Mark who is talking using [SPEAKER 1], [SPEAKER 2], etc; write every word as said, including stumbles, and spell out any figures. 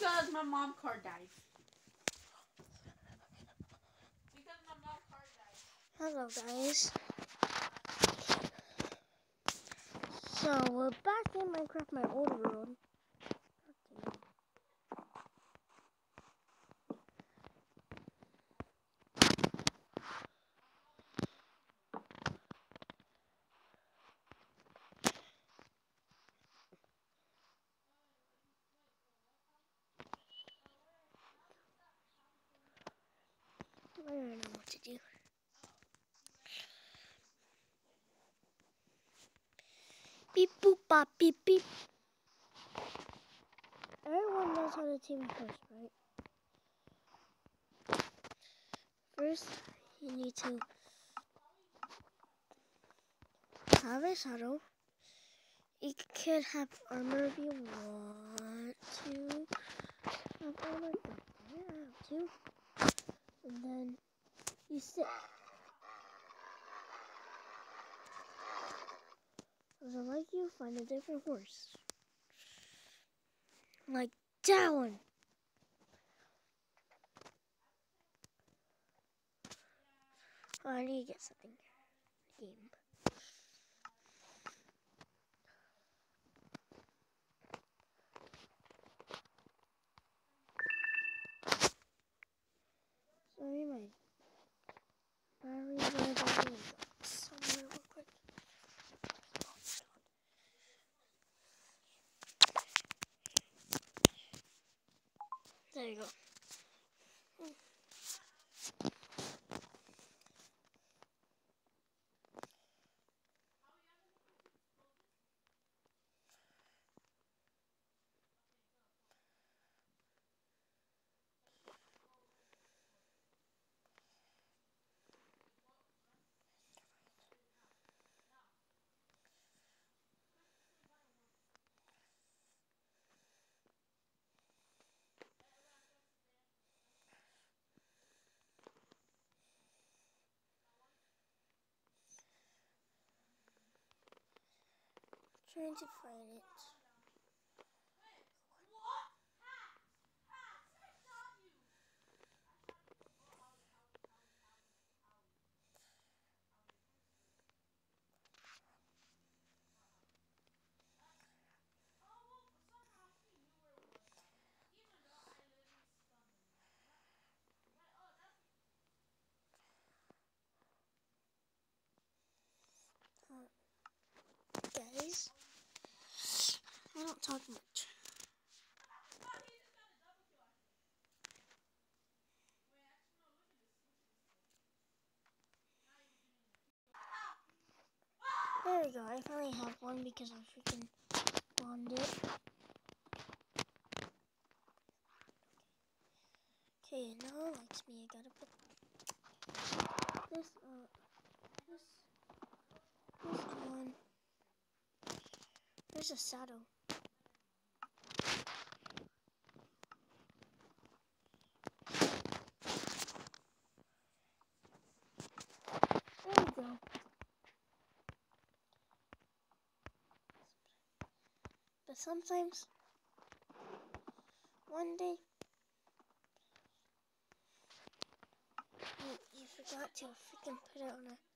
[SPEAKER 1] Because my mom card died. Because my mom card died.
[SPEAKER 2] Hello guys. So we're back in Minecraft, my old world. I don't know what to do. Beep boop bop beep beep. Everyone knows how to team first, right? First, you need to have a shadow. You could have armor if you want to. Have armor, you have to. And then you sit. If I like you, find a different horse. Like that one. Oh, I need to get something. Game. Sorry, my battery went out somewhere real quick. There you go. Trying to find it. Guys, I don't talk much. There we go. I finally have one because I freaking spawned it. Okay, now it likes me. I gotta put this up. This, this on. There's a shadow. There we go. But sometimes, one day, you, you forgot to freaking put it on a